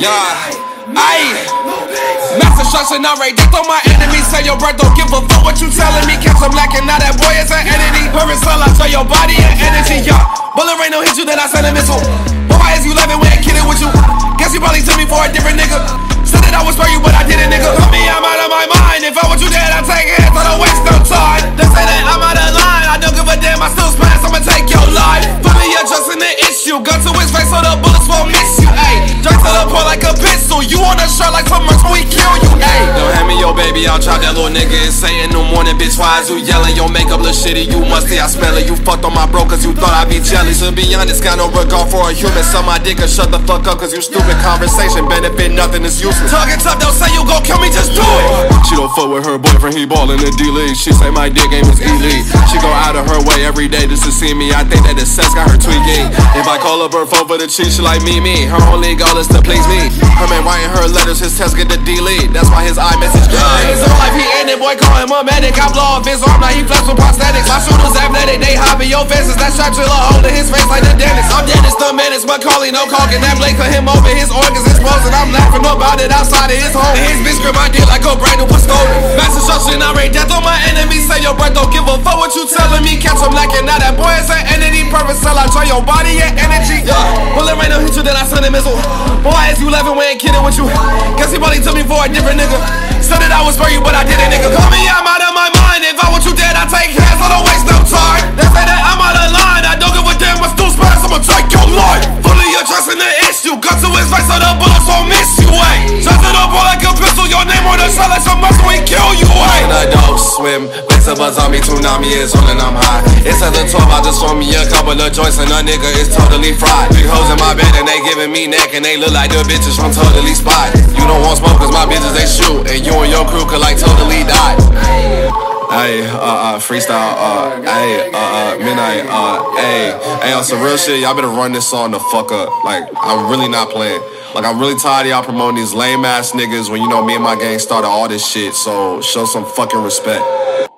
Yeah, ayy. Mass destruction, I rate death on my enemies. Say your breath, don't give a fuck what you telling me. Catch them lacking, now that boy is an entity. Perfect cell, I show your body and energy. Yeah, bullet rain don't hit you, then I send a missile. But why is you laughing when I kidding with you? Guess you probably took me for a different nigga. Said that I would spare you, but I didn't, nigga. Tell me I'm out of my mind. If I want you dead, I take it. I don't waste no time. They say that I'm out of line. I don't give a damn, I still smash. I'ma take your life. Put me adjusting the issue. Gun to his face so the bullets won't miss you. Ayy, drink to the point like a pistol. You on the shirt like some merch when we kill you. Ayy, don't hand me your baby, I'll chop that little nigga. It's saying no morning, bitch. Why is you yelling? Your makeup look shitty. You musty, I smell it. You fucked on my bro cause you thought I'd be jealous. To be honest, got no regard for a human. Suck my dick and shut the fuck up cause you stupid. Conversation benefit nothing, it's useless. Talking tough, don't say you gon' kill me, just do it. She don't fuck with her boyfriend, he ballin' in D-League. She say my dick game is elite. She go out of her way every day just to see me. I think that the sex got her tweaking. If I call up her phone for the cheat, she like me. Her only goal is to please me. Her man writing her letters, his text get the delete. That's why his iMessage gone. His whole life he ended, boy, call him a medic. I blow off his arm, now he flex with prosthetics. My shooters athletic, they hopping your fences. That shot chill holding his face like the dentist. I'm Dennis the menace, but Carly no caulking. That blade cut him over, his organs exposing. I'm laughing about it outside of his home. And his bitch grip my dick like a brand new was stolen. Mass destruction, I rate death on my enemies. Say your breath, don't give a fuck what you telling me. Catch him lacking, now that boy is an entity. Perfect cell, I try your body and energy. Yeah, bullet rain don't hit you, then I send a missile. Boy, is you laughing, we ain't kidding with you. Guess he probably took me for a different nigga. Said that I would spare you, but I didn't, nigga. Call me, I'm out of my mind. If I want you dead, I take hands, I don't waste no time. They say that I'm out of line, I don't give a damn what's too sparse, I'ma take your life. Fully addressing the issue, gun to his face so the bullets won't miss you, ayy. Just it up like a pistol, your name on the shot like some muscle, we kill you, ayy. And I don't swim, wakes up a zombie, tsunami is on and I'm high. It's at the 12, I just throw me a couple of joints and a nigga is totally fried. Big hoes in my bed and they giving me neck and they look like the bitches from Totally Spot. You don't want smoke cause my bitches they shoot and you and your crew could like totally die. Ayy, freestyle, midnight, ayy, on some real shit, y'all better run this song the fuck up. Like, I'm really not playing. Like, I'm really tired of y'all promoting these lame ass niggas when you know me and my gang started all this shit, so show some fucking respect.